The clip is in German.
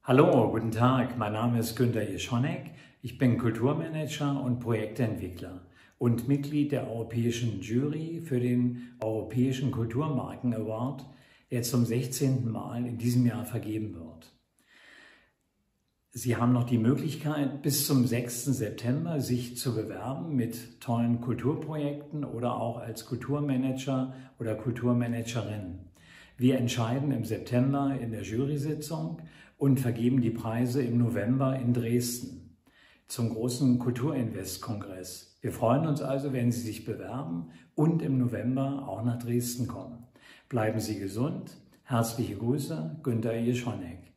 Hallo, guten Tag. Mein Name ist Günter Jeschonek. Ich bin Kulturmanager und Projektentwickler und Mitglied der Europäischen Jury für den Europäischen Kulturmarken Award, der zum 16. Mal in diesem Jahr vergeben wird. Sie haben noch die Möglichkeit, bis zum 6. September sich zu bewerben mit tollen Kulturprojekten oder auch als Kulturmanager oder Kulturmanagerin. Wir entscheiden im September in der Jury-Sitzung und vergeben die Preise im November in Dresden zum großen Kulturinvest-Kongress. Wir freuen uns also, wenn Sie sich bewerben und im November auch nach Dresden kommen. Bleiben Sie gesund. Herzliche Grüße, Günter Jeschonek.